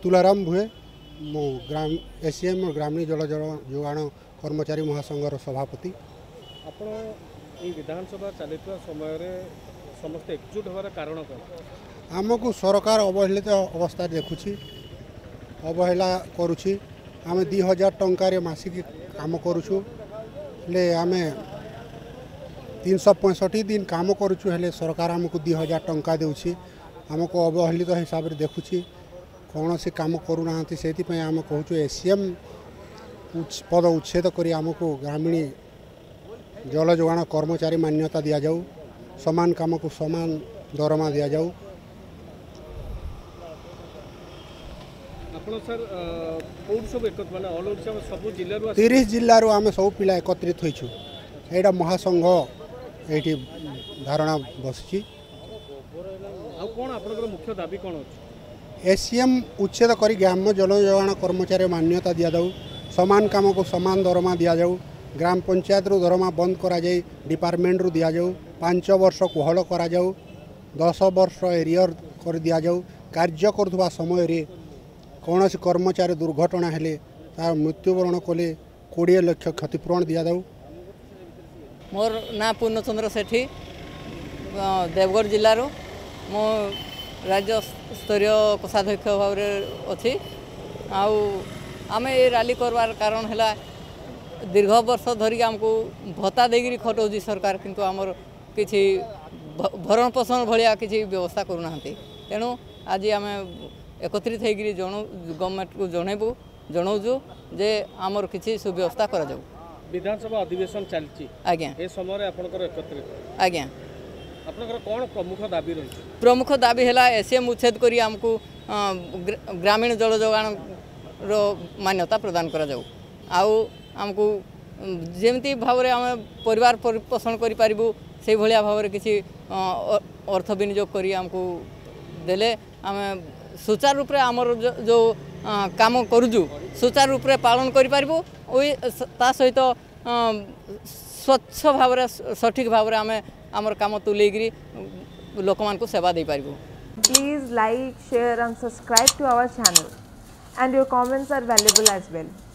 तुलाराम भुए मो ग्राम एसीएम और ग्रामीण जल जोगाण कर्मचारी महासंघर सभापति। आपण विधानसभा चलता समय समस्त एकजुट होवार कारण कौन? आमको सरकार अवहेलित अवस्था देखुची, अवहेला करुची। आम 2000 टंकार मासिक काम करुचु, आम 365 दिन काम करुचु, हेले सरकार आमको 2000 टंका देउची। आमको अवहेलित हिसाब से देखुची, कौन सी काम करूना से आम कहूँ एसीएम पद उच्छेद करी आमको ग्रामीण जल जोगाण कर्मचारी मान्यता दि जाऊ, समान काम को समान दरमा दि जाऊ। सर 30 जिल्लारू आम सब पिला एकत्रित होइछु। एटा महासंघ एठी धारणा बसची। कौन आपनकर मुख्य दाबी कौन अछि? एसीएम उच्छेद करी ग्राम्य जल जोगाण कर्मचारी मान्यता दि जाऊ, समान काम को समान दरमा दि जाऊ, ग्राम पंचायत रू दरमा बंद करा जाई, डिपार्टमेंट रू दि जाऊ, 5 वर्ष कोहल करा जाऊ, 10 वर्ष एरियर कर दि जाऊ। कार्य करथुवा समय रे कौन सी कर्मचारी दुर्घटना हेले तार मृत्युवरण कले 20 लाख क्षतिपूरण दि जाऊ। मोर ना पूर्णचंद्र सेठी, देवगढ़ जिल्लारो मो राज्य स्तरीय कोषाध्यक्ष भाव अच्छी। आमे ये रैली करवार कारण है दीर्घ वर्ष धरिक आमको भत्ता देगी खटाऊँ सरकार, किंतु आमर किसी भरण पोषण भाया किसी व्यवस्था करूना। तेणु आज आम एकत्रित होकर गवर्नमेंट को जनाऊँ जे आमर किसी सुव्यवस्था करा जाऊ। विधानसभा अधिवेशन चलती आज्ञा ए समय आपनकर एकत्रित आज्ञा आपनकर कौन प्रमुख दाबी रही? प्रमुख दाबी है एसीएम उच्छेद करी आमको ग्रामीण जल जोगाण रो मान्यता प्रदान करा जाऊ। आमको जेमती भाव में आम परिवार पोषण करि पारिबु से भलिया भाव में किसी अर्थ विनियोग करी आमको देले आम सुचारू रूप से आमर जो काम करूजु सुचारू रूप से पालन करि पारिबु। ओई ता सहित स्वच्छ भाव सठिक भाव में आम आमर काम तुलेगिरी लोक मान को सेवा दे पारिबु। Please like, share and subscribe to our channel, and your comments are valuable as well.